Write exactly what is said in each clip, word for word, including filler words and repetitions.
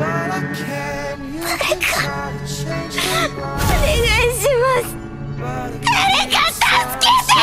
します。誰か助けて！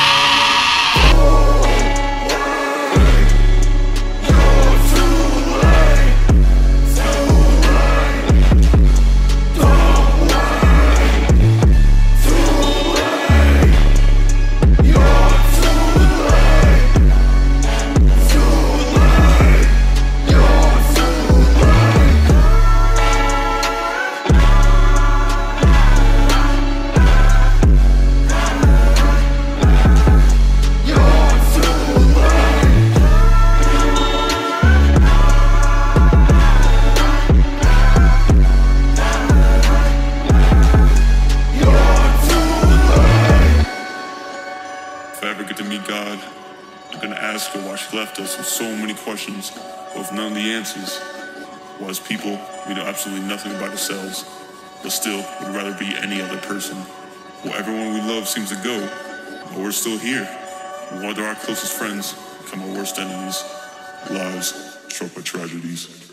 If I ever get to meet God, I'm gonna ask her why she left us with so many questions, but with none of the answers. Why as people, we know absolutely nothing about ourselves, but still would rather be any other person. Well, everyone we love seems to go, but we're still here. Why do our closest friends become our worst enemies? Lives struck by tragedies.